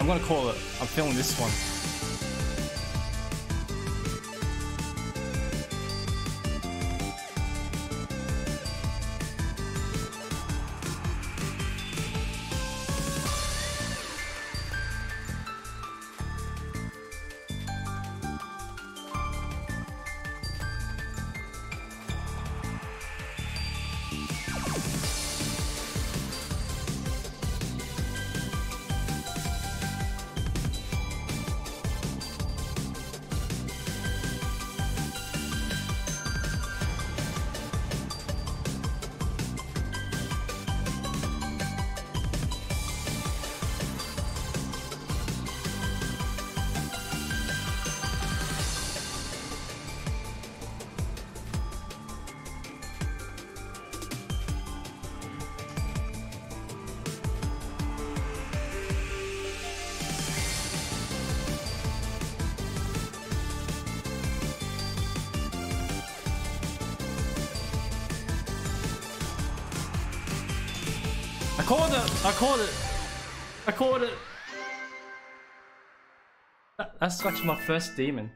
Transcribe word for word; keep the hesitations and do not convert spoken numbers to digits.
I'm gonna call it. I'm feeling this one. I caught it! I caught it! I caught it! That, that's like my first demon.